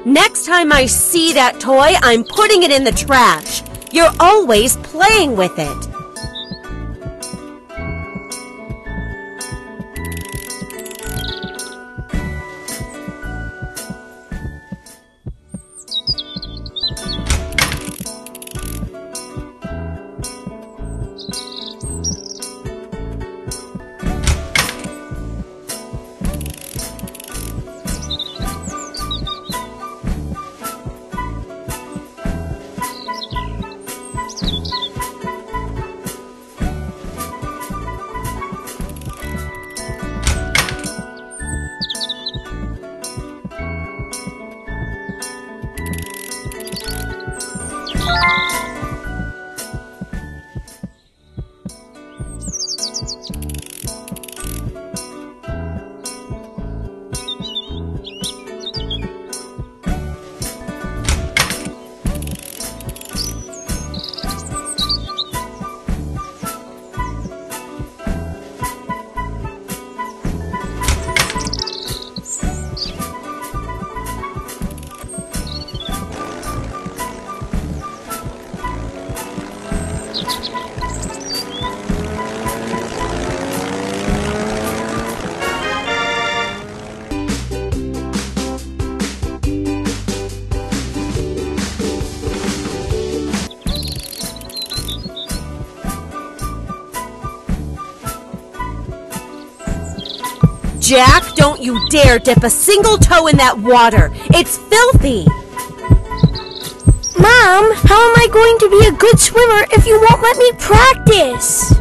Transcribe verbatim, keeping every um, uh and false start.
Next time I see that toy, I'm putting it in the trash. You're always playing with it. Jack, don't you dare dip a single toe in that water. It's filthy. Mom, how am I going to be a good swimmer if you won't let me practice?